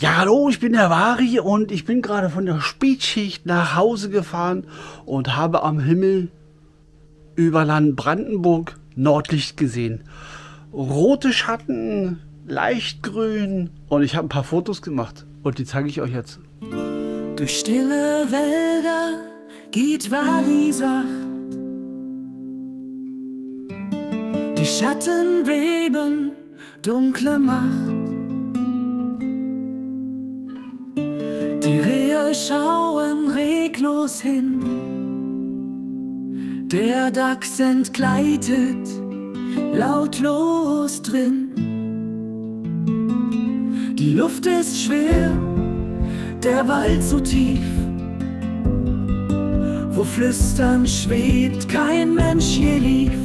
Ja, hallo, ich bin der Vari und ich bin gerade von der Spätschicht nach Hause gefahren und habe am Himmel über Land Brandenburg Nordlicht gesehen. Rote Schatten, leicht grün und ich habe ein paar Fotos gemacht und die zeige ich euch jetzt. Durch stille Wälder geht Vari sacht. Die Schatten weben dunkle Macht. Die Rehe schauen reglos hin. Der Dachs entgleitet lautlos drin. Die Luft ist schwer, der Wald so tief. Wo Flüstern schwebt, kein Mensch je lief.